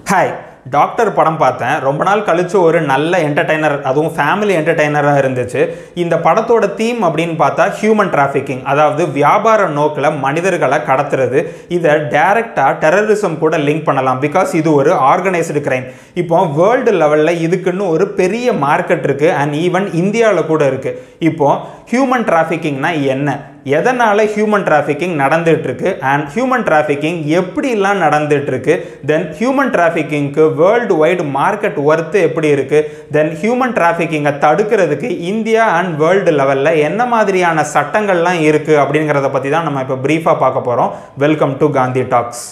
Hi doctor படம் பார்த்தேன். ரொம்ப நாள் கழிச்சு ஒரு நல்ல என்டர்டைனர், அதுவும் ஃபேமிலி என்டர்டைனராக இருந்துச்சு. இந்த படத்தோட தீம் அப்படின்னு பார்த்தா ஹியூமன் டிராஃபிக்கிங், அதாவது வியாபார நோக்கில் மனிதர்களை கடத்துறது. இதை டைரக்டாக டெரரிசம் கூட லிங்க் பண்ணலாம், பிகாஸ் இது ஒரு ஆர்கனைஸ்டு கிரைம். இப்போ வேர்ல்டு லெவலில் இதுக்குன்னு ஒரு பெரிய மார்க்கெட் இருக்குது, அண்ட் ஈவன் இந்தியாவில் கூட இருக்குது. இப்போ ஹியூமன் டிராஃபிக்கிங்னா என்ன, எதனால் ஹியூமன் டிராஃபிக்கிங் நடந்துகிட்ருக்கு, அண்ட் ஹியூமன் டிராஃபிக்கிங் எப்படிலாம் நடந்துகிட்ருக்கு, தென் ஹியூமன் டிராஃபிக்கிங்க்கு வேர்ல்டு வைடு மார்க்கெட் ஒர்த்து எப்படி இருக்குது, தென் ஹியூமன் டிராஃபிக்கிங்கை தடுக்கிறதுக்கு இந்தியா அண்ட் வேர்ல்டு லெவலில் என்ன மாதிரியான சட்டங்கள்லாம் இருக்குது அப்படிங்கிறத பற்றி தான் நம்ம இப்போ ப்ரீஃபாக பார்க்க போகிறோம். Welcome to Gandhi talks.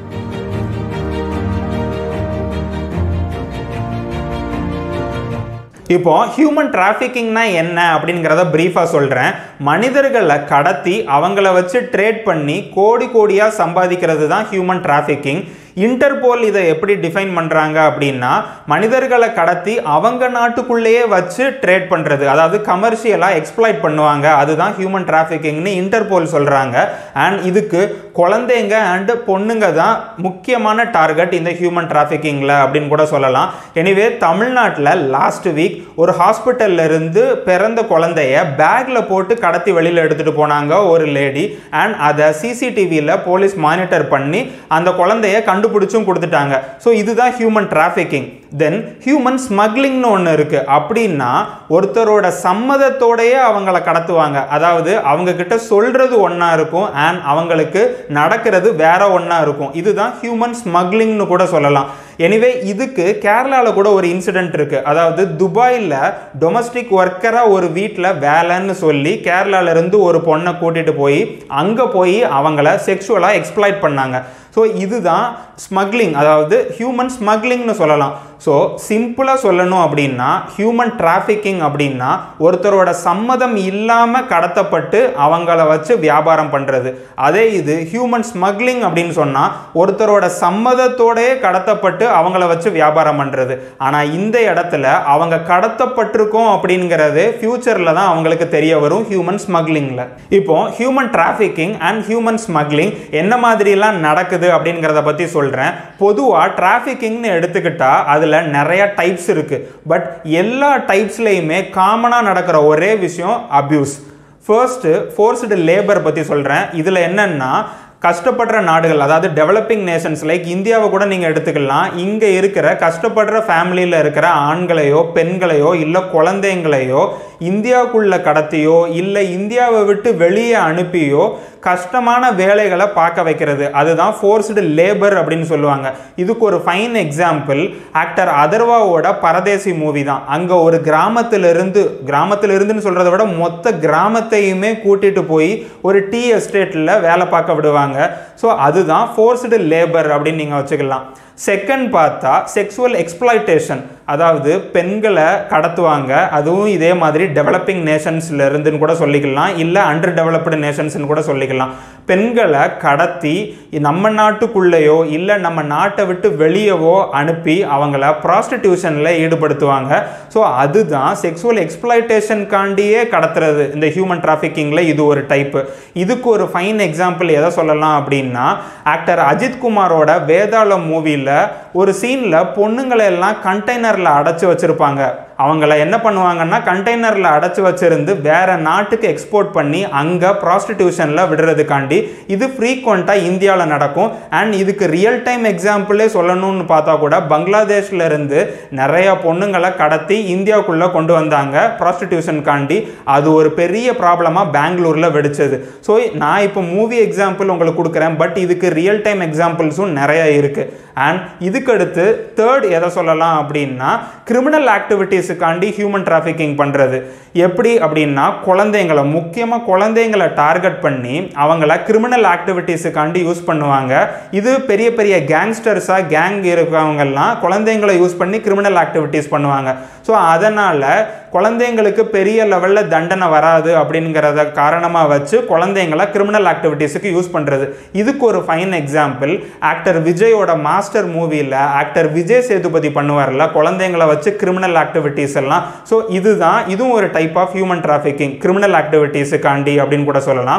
இப்போ ஹியூமன் டிராஃபிக்கிங்னா என்ன அப்படிங்கிறத ப்ரீஃபாக சொல்கிறேன். மனிதர்களை கடத்தி அவங்கள வச்சு ட்ரேட் பண்ணி கோடி கோடியாக சம்பாதிக்கிறது தான் ஹியூமன் டிராஃபிக்கிங். இன்டர்போல் இதை எப்படி டிஃபைன் பண்ணுறாங்க அப்படின்னா, மனிதர்களை கடத்தி அவங்க நாட்டுக்குள்ளேயே வச்சு ட்ரேட் பண்ணுறது, அதாவது கமர்ஷியலாக எக்ஸ்ப்ளாய்ட் பண்ணுவாங்க, அதுதான் ஹியூமன் டிராஃபிக்கிங்னு இன்டர்போல் சொல்கிறாங்க. அண்ட் இதுக்கு குழந்தைங்க அண்டு பொண்ணுங்க தான் முக்கியமான டார்கெட் இந்த ஹியூமன் டிராஃபிக்கிங்கில் அப்படின்னு கூட சொல்லலாம். எனிவே, தமிழ்நாட்டில் லாஸ்ட் வீக் ஒரு ஹாஸ்பிட்டல்ல இருந்து பிறந்த குழந்தைய பேக்கில் போட்டு கடத்தி வெளியில் எடுத்துகிட்டு போனாங்க ஒரு லேடி. அண்ட் அதை சிசிடிவியில் போலீஸ் மானிட்டர் பண்ணி அந்த குழந்தைய கண்டுபிடிச்சும் கொடுத்துட்டாங்க. ஸோ இதுதான் ஹியூமன் டிராஃபிக்கிங். தென் ஹியூமன் ஸ்மக்லிங்னு ஒன்று இருக்குது. அப்படின்னா ஒருத்தரோட சம்மதத்தோடையே அவங்கள கடத்துவாங்க, அதாவது அவங்க கிட்ட சொல்கிறது ஒன்றா இருக்கும் அண்ட் அவங்களுக்கு நடக்கிறது வேற ஒன்றா இருக்கும். இதுதான் ஹியூமன் ஸ்மக்லிங்னு கூட சொல்லலாம். எனிவே, இதுக்கு கேரளாவில் கூட ஒரு இன்சிடென்ட் இருக்குது. அதாவது துபாயில் டொமஸ்டிக் ஒர்க்கராக ஒரு வீட்டில் வேலைன்னு சொல்லி கேரளாவிலேருந்து ஒரு பொண்ணை கூட்டிகிட்டு போய் அங்கே போய் அவங்கள செக்ஷுவலாக எக்ஸ்ப்ளாய்ட் பண்ணாங்க. ஸோ இதுதான் ஸ்மக்லிங், அதாவது ஹியூமன் ஸ்மக்லிங்னு சொல்லலாம். ஸோ சிம்பிளாக சொல்லணும் அப்படின்னா, ஹியூமன் டிராஃபிக்கிங் அப்படின்னா ஒருத்தரோட சம்மதம் இல்லாமல் கடத்தப்பட்டு அவங்கள வச்சு வியாபாரம் பண்ணுறது. அதே இது ஹியூமன் ஸ்மக்லிங் அப்படின்னு சொன்னால் ஒருத்தரோட சம்மதத்தோடையே கடத்தப்பட்டு அவங்கள வச்சு வியாபாரம் பண்ணுறது. ஆனால் இந்த இடத்துல அவங்க கடத்தப்பட்டிருக்கோம் அப்படிங்கிறது ஃபியூச்சரில் தான் அவங்களுக்கு தெரிய வரும் ஹியூமன் ஸ்மக்லிங்கில். இப்போ human trafficking and human smuggling என்ன மாதிரிலாம் நடக்குது அப்படிங்கிறத பற்றி சொல்கிறேன். பொதுவாக டிராஃபிக்கிங்னு எடுத்துக்கிட்டா அதில் நிறைய டைப்ஸ் இருக்குது. பட் எல்லா டைப்ஸ்லையுமே காமனாக நடக்கிற ஒரே விஷயம் அப்யூஸ். ஃபர்ஸ்ட்டு ஃபோர்ஸ்டு லேபர் பற்றி சொல்கிறேன். இதில் என்னென்னா, கஷ்டப்படுற நாடுகள், அதாவது டெவலப்பிங் நேஷன்ஸ் லைக் இந்தியாவை கூட நீங்கள் எடுத்துக்கலாம். இங்கே இருக்கிற கஷ்டப்படுற ஃபேமிலியில் இருக்கிற ஆண்களையோ பெண்களையோ இல்லை குழந்தைங்களையோ இந்தியாவுக்குள்ளே கடத்தியோ இல்லை இந்தியாவை விட்டு வெளியே அனுப்பியோ கஷ்டமான வேலைகளை பார்க்க வைக்கிறது, அதுதான் ஃபோர்ஸ்டு லேபர் அப்படின்னு சொல்லுவாங்க. இதுக்கு ஒரு ஃபைன் எக்ஸாம்பிள் ஆக்டர் அதர்வாவோட பரதேசி மூவி தான். அங்கே ஒரு கிராமத்திலிருந்துன்னு சொல்கிறத விட மொத்த கிராமத்தையுமே கூட்டிகிட்டு போய் ஒரு டீ எஸ்டேட்டில் வேலை பார்க்க விடுவாங்க. ஸோ அதுதான் ஃபோர்ஸ்டு லேபர் அப்படின்னு நீங்கள் வச்சுக்கலாம். செகண்ட் பார்த்தா செக்ஸுவல் எக்ஸ்ப்ளாய்டேஷன், அதாவது பெண்களை கடத்துவாங்க. அதுவும் இதே மாதிரி டெவலப்பிங் நேஷன்ஸ்ல இருந்துன்னு கூட சொல்லிக்கலாம், இல்லை அண்டர் டெவலப்டு நேஷன்ஸ்னு கூட சொல்லிக்கலாம். பெண்களை கடத்தி நம்ம நாட்டுக்குள்ளேயோ இல்லை நம்ம நாட்டை விட்டு வெளியவோ அனுப்பி அவங்கள ப்ராஸ்டிடியூஷனில் ஈடுபடுத்துவாங்க. ஸோ அதுதான் செக்ஸுவல் எக்ஸ்ப்ளாய்டேஷனுக்காண்டியே கடத்துறது. இந்த ஹியூமன் டிராஃபிக்கிங்கில் இது ஒரு டைப்பு. இதுக்கு ஒரு ஃபைன் எக்ஸாம்பிள் எதை சொல்லலாம் அப்படின்னா, ஆக்டர் அஜித் குமாரோட வேதாளம் மூவியில் ஒரு சீனில் பொண்ணுங்களை எல்லாம் கண்டெய்னரில் அடைச்சி வச்சுருப்பாங்க. அவங்கள என்ன பண்ணுவாங்கன்னா, கண்டெய்னரில் அடைச்சி வச்சுருந்து வேற நாட்டுக்கு எக்ஸ்போர்ட் பண்ணி அங்கே ப்ராஸ்டிடியூஷனில் விடுறதுக்காண்டி இது ஃப்ரீக்வெண்ட்டாக இந்தியாவில் நடக்கும். அண்ட் இதுக்கு ரியல் டைம் எக்ஸாம்பிளே சொல்லணும்னு பார்த்தா கூட பங்களாதேஷில் இருந்து நிறைய பொண்ணுங்களை கடத்தி இந்தியாவுக்குள்ளே கொண்டு வந்தாங்க ப்ராஸ்டிடியூஷனுக்காண்டி. அது ஒரு பெரிய ப்ராப்ளமாக பெங்களூரில் வெடிச்சது. ஸோ நான் இப்போ மூவி எக்ஸாம்பிள் உங்களுக்கு கொடுக்குறேன், பட் இதுக்கு ரியல் டைம் எக்ஸாம்பிள்ஸும் நிறைய இருக்குது. அண்ட் இதுக்கடுத்து தேர்ட் எதை சொல்லலாம் அப்படின்னா, கிரிமினல் ஆக்டிவிட்டீஸுக்காண்டி ஹியூமன் டிராஃபிக்கிங் பண்ணுறது. எப்படி அப்படின்னா, குழந்தைங்களை, முக்கியமாக குழந்தைங்களை டார்கெட் பண்ணி அவங்கள கிரிமினல் ஆக்டிவிட்டீஸுக்காண்டி யூஸ் பண்ணுவாங்க. இது பெரிய பெரிய கேங்ஸ்டர்ஸாக கேங் இருக்கவங்கெல்லாம் குழந்தைங்களை யூஸ் பண்ணி கிரிமினல் ஆக்டிவிட்டீஸ் பண்ணுவாங்க. ஸோ அதனால் குழந்தைங்களுக்கு பெரிய லெவலில் தண்டனை வராது அப்படிங்கிறத காரணமாக வச்சு குழந்தைங்களை கிரிமினல் ஆக்டிவிட்டீஸுக்கு யூஸ் பண்ணுறது. இதுக்கு ஒரு ஃபைன் எக்ஸாம்பிள் ஆக்டர் விஜயோட மாஸ்டர் மூவியில் ஆக்டர் விஜய் சேதுபதி பண்ணுவார்ல, குழந்தைங்களை வச்சு கிரிமினல் ஆக்டிவிட்டீஸ் எல்லாம். ஸோ இதுவும் ஒரு type of human trafficking, criminal ஆக்டிவிட்டீஸுக்காண்டி அப்படின்னு கூட சொல்லலாம்.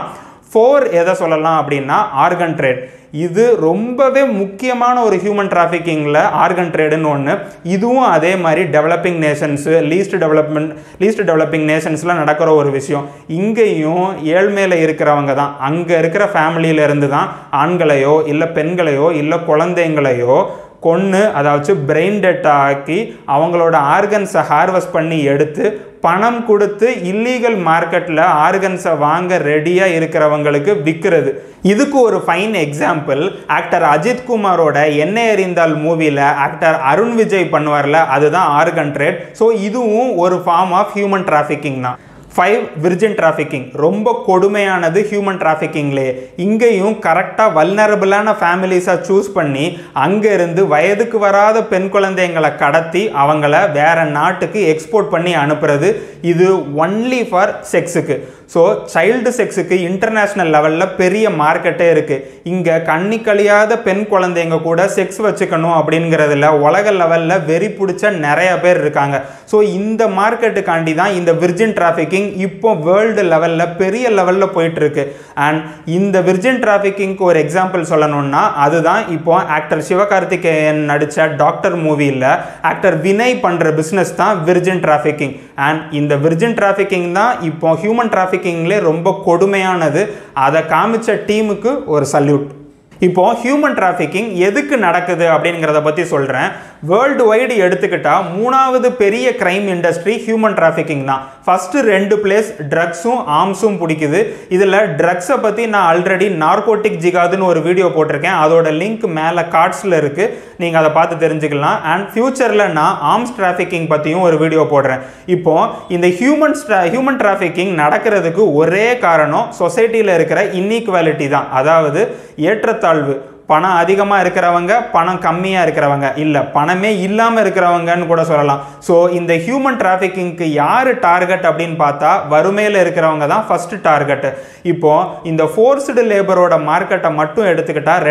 4 எதை சொல்லலாம் அப்படின்னா ஆர்கன் ட்ரேட். இது ரொம்பவே முக்கியமான ஒரு ஹியூமன் டிராஃபிக்கிங்கில் ஆர்கன் ட்ரேடுன்னு ஒன்று. இதுவும் அதே மாதிரி டெவலப்பிங் நேஷன்ஸு லீஸ்ட் டெவலப்பிங் நேஷன்ஸில் நடக்கிற ஒரு விஷயம். இங்கேயும் ஏழ்மையில் இருக்கிறவங்க தான், அங்கே இருக்கிற ஃபேமிலியிலேருந்து தான் ஆண்களையோ இல்லை பெண்களையோ இல்லை குழந்தைங்களையோ கொன்று அதாவது பிரெயின் டெட் ஆக்கி அவங்களோட ஆர்கன்ஸை ஹார்வெஸ்ட் பண்ணி எடுத்து பணம் கொடுத்து இல்லீகல் மார்க்கெட்டில் ஆர்கன்ஸை வாங்க ரெடியாக இருக்கிறவங்களுக்கு விற்கிறது. இதுக்கு ஒரு ஃபைன் எக்ஸாம்பிள் ஆக்டர் அஜித் குமாரோட என்ன எறிந்தால் மூவியில் ஆக்டர் அருண் விஜய் பண்ணுவார்ல, அதுதான் ஆர்கன் ட்ரேட். ஸோ இதுவும் ஒரு ஃபார்ம் ஆஃப் ஹியூமன் டிராஃபிக்கிங் தான். 5 விர்ஜின் டிராஃபிக்கிங் ரொம்ப கொடுமையானது ஹியூமன் டிராஃபிக்கிங்லேயே. இங்கேயும் கரெக்டாக வல்னரபிளான ஃபேமிலிஸாக சூஸ் பண்ணி அங்கேருந்து வயதுக்கு வராத பெண் குழந்தைங்களை கடத்தி அவங்கள வேற நாட்டுக்கு எக்ஸ்போர்ட் பண்ணி அனுப்புறது. இது ஒன்லி ஃபார் செக்ஸுக்கு. ஸோ சைல்டு செக்ஸுக்கு இன்டர்நேஷ்னல் லெவலில் பெரிய மார்க்கெட்டே இருக்குது. இங்கே கண்ணி கழியாத பெண் குழந்தைங்க கூட செக்ஸ் வச்சுக்கணும் அப்படிங்கிறதுல உலக லெவலில் வெறி பிடிச்ச நிறைய பேர் இருக்காங்க. ஸோ இந்த மார்க்கெட்டுக்காண்டி தான் இந்த விர்ஜின் டிராஃபிக்கிங் இப்போ வேர்ல்டு லெவலில் பெரிய லெவலில் போயிட்டுருக்கு. அண்ட் இந்த விர்ஜின் டிராஃபிக்கிங்க்கு ஒரு எக்ஸாம்பிள் சொல்லணும்னா அதுதான் இப்போ ஆக்டர் சிவகார்த்திகேயன் நடித்த டாக்டர் மூவியில் ஆக்டர் வினய் பண்ணுற பிஸ்னஸ் தான் விர்ஜின் டிராஃபிக்கிங். அண்ட் இந்த விர்ஜின் டிராஃபிக்கிங் தான் இப்போ ஹியூமன் டிராஃபிக்கிங்லே ரொம்ப கொடுமையானது. அதை காமிச்ச டீமுக்கு ஒரு சல்யூட். இப்போ ஹியூமன் டிராஃபிக்கிங் எதுக்கு நடக்குது அப்படிங்கிறத பற்றி சொல்கிறேன். வேர்ல்டு வைடு எடுத்துக்கிட்டால் 3வது பெரிய கிரைம் இண்டஸ்ட்ரி ஹியூமன் டிராஃபிக்கிங் தான். ஃபஸ்ட்டு 2 பிளேஸ் ட்ரக்ஸும் ஆர்ம்ஸும் பிடிக்குது. இதில் ட்ரக்ஸை பற்றி நான் ஆல்ரெடி நார்கோட்டிக் ஜிகாதுன்னு ஒரு வீடியோ போட்டிருக்கேன். அதோட லிங்க் மேலே கார்ட்ஸில் இருக்குது, நீங்கள் அதை பார்த்து தெரிஞ்சுக்கலாம். அண்ட் ஃபியூச்சரில் நான் ஆர்ம்ஸ் டிராஃபிக்கிங் பற்றியும் ஒரு வீடியோ போடுறேன். இப்போது இந்த ஹியூமன் டிராஃபிக்கிங் நடக்கிறதுக்கு ஒரே காரணம் சொசைட்டியில் இருக்கிற இன்இக்வாலிட்டி தான். அதாவது ஏற்றத்தாழ்வு. பணம் அதிகமாக இருக்கிறவங்க, பணம் கம்மியாக இருக்கிறவங்க, இல்லை பணமே இல்லாமல் இருக்கிறவங்கன்னு கூட சொல்லலாம். ஸோ இந்த ஹியூமன் டிராஃபிக்கிங்க்கு யார் டார்கெட் அப்படின்னு பார்த்தா வறுமையில் இருக்கிறவங்க தான் ஃபஸ்ட்டு டார்கெட். இப்போது இந்த ஃபோர்ஸ்டு லேபரோட மார்க்கெட்டை மட்டும் எடுத்துக்கிட்டால்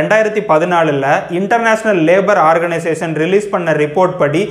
2014 இன்டர்நேஷ்னல் லேபர் ஆர்கனைசேஷன் ரிலீஸ் பண்ண ரிப்போர்ட் படி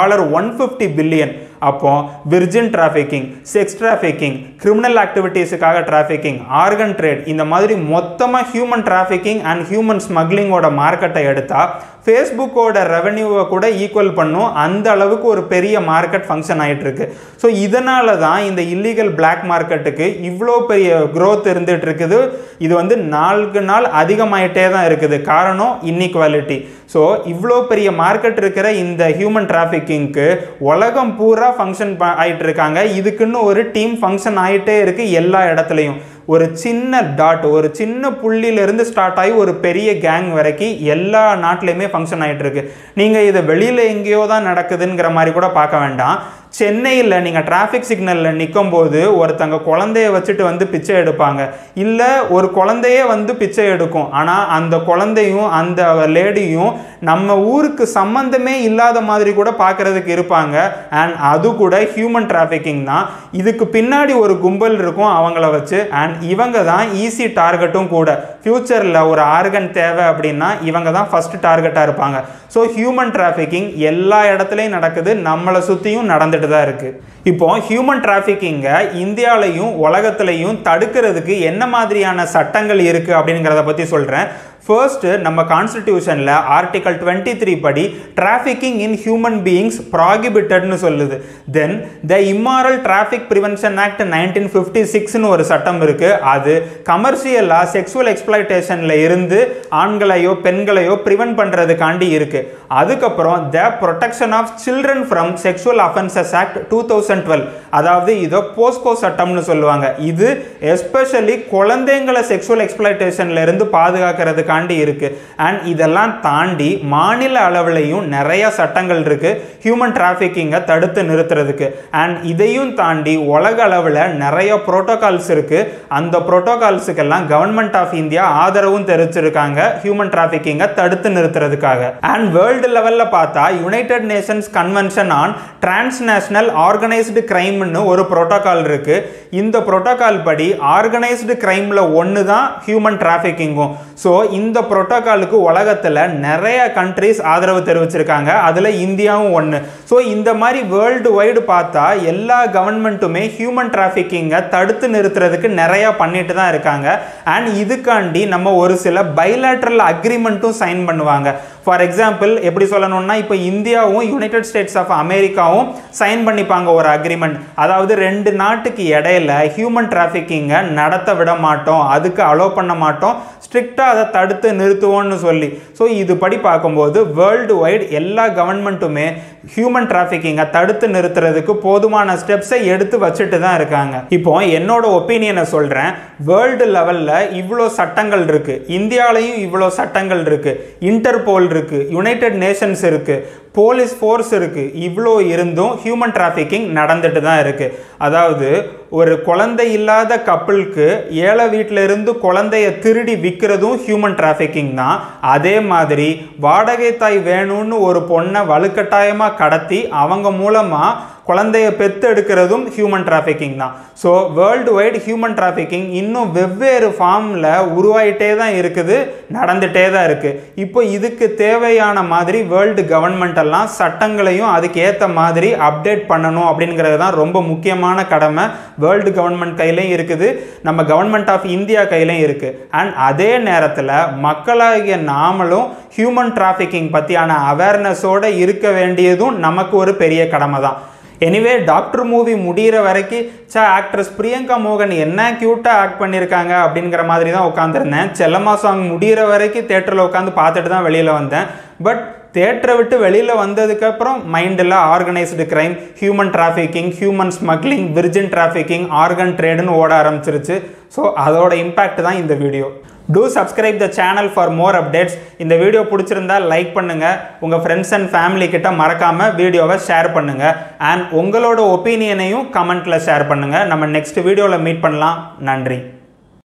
$150 பில்லியன். அப்போ virgin trafficking, sex trafficking, criminal ஆக்டிவிட்டீஸுக்காக டிராஃபிக்கிங், ஆர்கன் ட்ரேட், இந்த மாதிரி மொத்தமாக ஹியூமன் டிராஃபிக்கிங் அண்ட் ஹியூமன் ஸ்மக்லிங்கோட மார்க்கெட்டை எடுத்தால் ஃபேஸ்புக்கோட ரெவன்யூவை கூட ஈக்குவல் பண்ணும். அந்த அளவுக்கு ஒரு பெரிய மார்க்கெட் ஃபங்க்ஷன் ஆகிட்டு இருக்கு. ஸோ இதனால தான் இந்த இல்லீகல் பிளாக் மார்க்கெட்டுக்கு இவ்வளோ பெரிய க்ரோத் இருந்துகிட்டு இருக்குது. இது வந்து நாளுக்கு நாள் அதிகமாயிட்டே தான் இருக்குது. காரணம் இன்இக்வாலிட்டி. ஸோ இவ்வளோ பெரிய மார்க்கெட் இருக்கிற இந்த ஹியூமன் டிராஃபிக்கிங்க்கு உலகம் பூரா ஃபங்க்ஷன் ஆகிட்டு இருக்காங்க. இதுக்குன்னு ஒரு டீம் ஃபங்க்ஷன் ஆகிட்டே இருக்குது எல்லா இடத்துலையும். ஒரு சின்ன டாட், ஒரு சின்ன புள்ளியிலிருந்து ஸ்டார்ட் ஆகி ஒரு பெரிய கேங் வரைக்கும் எல்லா நாட்டிலையுமே ஃபங்க்ஷன் ஆகிட்டு இருக்கு. நீங்கள் இதை வெளியில் எங்கேயோ தான் நடக்குதுங்கிற மாதிரி கூட பார்க்க வேண்டாம். சென்னையில் நீங்கள் டிராஃபிக் சிக்னலில் நிற்கும் போது ஒருத்தங்க குழந்தைய வச்சுட்டு வந்து பிச்சை எடுப்பாங்க, இல்லை ஒரு குழந்தையே வந்து பிச்சை எடுக்கும். ஆனால் அந்த குழந்தையும் அந்த லேடியும் நம்ம ஊருக்கு சம்பந்தமே இல்லாத மாதிரி கூட பார்க்குறதுக்கு இருப்பாங்க. அண்ட் அது கூட ஹியூமன் டிராஃபிக்கிங் தான். இதுக்கு பின்னாடி ஒரு கும்பல் இருக்கும் அவங்கள வச்சு. அண்ட் இவங்க தான் ஈஸி டார்கெட்டும் கூட. ஃப்யூச்சரில் ஒரு ஆர்கன் தேவை அப்படின்னா இவங்க தான் ஃபஸ்ட்டு டார்கெட்டாக இருப்பாங்க. ஸோ ஹியூமன் டிராஃபிக்கிங் எல்லா இடத்துலையும் நடக்குது, நம்மளை சுற்றியும் நடந்துட்டு தான் இருக்குது. இப்போ ஹியூமன் டிராஃபிக்கிங்கை இந்தியாவிலையும் உலகத்துலையும் தடுக்கிறதுக்கு என்ன மாதிரியான சட்டங்கள் இருக்குது அப்படிங்கிறத பற்றி சொல்கிறேன். ஃபர்ஸ்ட், நம்ம கான்ஸ்டிடியூஷனில் ஆர்டிகல் 23 படி டிராஃபிக்கிங் இன் ஹியூமன் பீயிங்ஸ் ப்ராகிபிட்டட்னு சொல்லுது. Then the immoral traffic prevention act 1956ன்னு ஒரு சட்டம் இருக்குது. அது கமர்ஷியலாக செக்ஸுவல் எக்ஸ்ப்ளாய்டேஷனில் இருந்து ஆண்களையோ பெண்களையோ ப்ரிவென்ட் பண்ணுறதுக்காண்டி இருக்குது. அதுக்கப்புறம் the protection of children from sexual offences act 2012, அதாவது இதை போஸ்கோ சட்டம்னு சொல்லுவாங்க. இது எஸ்பெஷலி குழந்தைங்களை செக்ஸுவல் எக்ஸ்ப்ளாய்டேஷன்ல இருந்து பாதுகாக்கிறதுக்காண்டி இருக்கு. அண்ட் இதெல்லாம் தாண்டி மாநில அளவுலையும் நிறைய சட்டங்கள் இருக்கு ஹியூமன் டிராஃபிக்கிங்கை தடுத்து நிறுத்துறதுக்கு. அண்ட் இதையும் தாண்டி உலக அளவில் நிறைய புரோட்டோகால்ஸ் இருக்கு. அந்த புரோட்டோகால்ஸுக்கெல்லாம் கவர்மெண்ட் ஆஃப் இந்தியா ஆதரவும் தெரிவிச்சிருக்காங்க ஹியூமன் டிராஃபிக்கிங்கை தடுத்து நிறுத்துறதுக்காக. அண்ட் வேர்ல்டு லெவலில் பார்த்தா United Nations convention on transnational organised கிரைம்னு ஒரு புரோட்டோகால் இருக்கு. இந்த புரோட்டோகால் படி ஆர்கனைஸ்டு கிரைம்ல ஒன்று தான் ஹியூமன் டிராஃபிக்கிங்கும். ஸோ இந்த புரோட்டோகாலுக்கு உலகத்தில் நிறைய கண்ட்ரிஸ் ஆதரவு தெரிவிச்சிருக்காங்க, அதில் இந்தியாவும் ஒன்று. ஸோ இந்த மாதிரி வேர்ல்டு வைடு பார்த்தா எல்லா கவர்மெண்ட்டுமே ஹியூமன் டிராஃபிக்கிங்கை தடுத்து நிறுத்துறதுக்கு நிறையா பண்ணிட்டு தான் இருக்காங்க. அண்ட் இதுக்காண்டி நம்ம ஒரு சில பைலேட்ரல் அக்ரிமெண்ட்டும் சைன் பண்ணுவாங்க. ஃபார் எக்ஸாம்பிள் எப்படி சொல்லணும்னா, இப்போ இந்தியாவும் யுனைடெட் ஸ்டேட்ஸ் ஆஃப் அமெரிக்காவும் சைன் பண்ணிப்பாங்க ஒரு அக்ரிமெண்ட். அதாவது 2 நாட்டுக்கு இடையில ஹியூமன் டிராஃபிக்கிங்கை நடத்த விட மாட்டோம், அதுக்கு அலோவ் பண்ண மாட்டோம், ஸ்ட்ரிக்டாக அதை தடுத்து நிறுத்துவோம்னு சொல்லி. ஸோ இதுபடி பார்க்கும்போது வேர்ல்டு வைடு எல்லா கவர்மெண்ட்டுமே ஹியூமன் டிராஃபிக்கிங்கை தடுத்து நிறுத்துறதுக்கு போதுமான ஸ்டெப்ஸை எடுத்து வச்சுட்டு தான் இருக்காங்க. இப்போ என்னோட ஒப்பீனியனை சொல்கிறேன். வேர்ல்டு லெவலில் இவ்வளோ சட்டங்கள் இருக்குது, இந்தியாவிலையும் இவ்வளோ சட்டங்கள் இருக்குது, இன்டர்போல் இருக்குது, யுனைடெட் நேஷன்ஸ் இருக்குது, போலீஸ் ஃபோர்ஸ் இருக்குது. இவ்வளோ இருந்தும் ஹியூமன் டிராஃபிக்கிங் நடந்துட்டு தான் இருக்குது. அதாவது ஒரு குழந்தை இல்லாத கப்பிளுக்கு ஏழை வீட்டில் இருந்து குழந்தைய திருடி விற்கிறதும் ஹியூமன் டிராஃபிக்கிங் தான். அதே மாதிரி வாடகை தாய் வேணும்னு ஒரு பொண்ணை வலுக்கட்டாயமாக கடத்தி அவங்க மூலமாக குழந்தைய பெத்து எடுக்கிறதும் ஹியூமன் டிராஃபிக்கிங் தான். So world wide human trafficking இன்னும் வெவ்வேறு ஃபார்மில் உருவாயிட்டே தான் இருக்குது, நடந்துகிட்டே தான் இருக்குது. இப்போ இதுக்கு தேவையான மாதிரி வேர்ல்டு கவர்மெண்ட் எல்லாம் சட்டங்களையும் அதுக்கு ஏற்ற மாதிரி அப்டேட் பண்ணணும் அப்படிங்கிறது தான் ரொம்ப முக்கியமான கடமை வேர்ல்டு கவர்மெண்ட் கையிலையும் இருக்குது, நம்ம கவர்மெண்ட் ஆஃப் இந்தியா கையிலையும் இருக்குது. அண்ட் அதே நேரத்தில் மக்களாகிய நாமளும் ஹியூமன் டிராஃபிக்கிங் பற்றியான அவேர்னஸோடு இருக்க வேண்டியதும் நமக்கு ஒரு பெரிய கடமை தான். எனிவே டாக்டர் மூவி முடிகிற வரைக்கும் ஆக்ட்ரஸ் பிரியங்கா மோகன் என்ன க்யூட்டாக ஆக்ட் பண்ணியிருக்காங்க அப்படிங்கிற மாதிரி தான் உட்காந்துருந்தேன். செல்லம்மா சாங் முடிகிற வரைக்கும் தேட்டரில் உட்காந்து பார்த்துட்டு தான் வெளியில் வந்தேன். பட் தேட்டரை விட்டு வெளியில் வந்ததுக்கப்புறம் மைண்டில் organised crime, human trafficking, human smuggling, virgin trafficking, organ ட்ரேடுன்னு ஓட ஆரம்பிச்சிருச்சு. ஸோ அதோட இம்பேக்ட் தான் இந்த video. Do subscribe the channel for more updates. இந்த வீடியோ பிடிச்சிருந்தா லைக் பண்ணுங்க, உங்க ஃப்ரெண்ட்ஸ் அண்ட் ஃபேமிலி கிட்ட மறக்காம வீடியோவை ஷேர் பண்ணுங்க. அண்ட் உங்களோட ஒப்பீனியனையும் கமெண்ட்ல ஷேர் பண்ணுங்க. நம்ம நெக்ஸ்ட் வீடியோவில் மீட் பண்ணலாம். நன்றி.